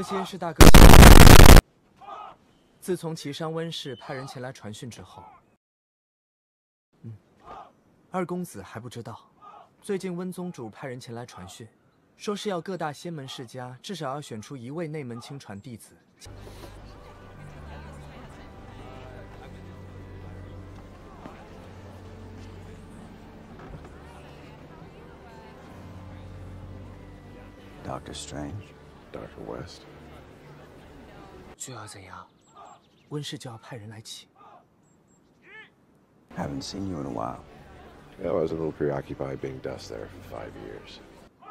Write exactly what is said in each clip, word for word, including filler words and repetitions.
些是大哥亲自。自从岐山温氏派人前来传讯之后，嗯，二公子还不知道，最近温宗主派人前来传讯，说是要各大仙门世家至少要选出一位内门亲传弟子。 Doctor Strange, Doctor West. 这要怎样？温氏就要派人来请。 haven't seen you in a while. Yeah, I was a little preoccupied being dust there for five years.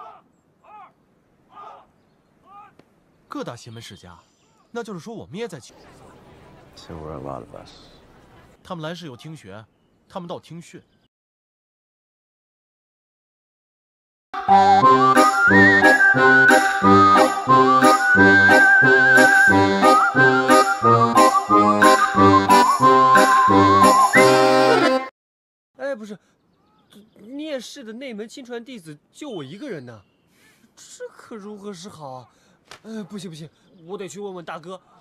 各大邪门世家，那就是说我们也在其中。 So were a lot of us. 他们来是有听学，他们倒听训。 哎，不是，聂氏的内门亲传弟子就我一个人呢，这可如何是好啊？哎，不行不行，我得去问问大哥，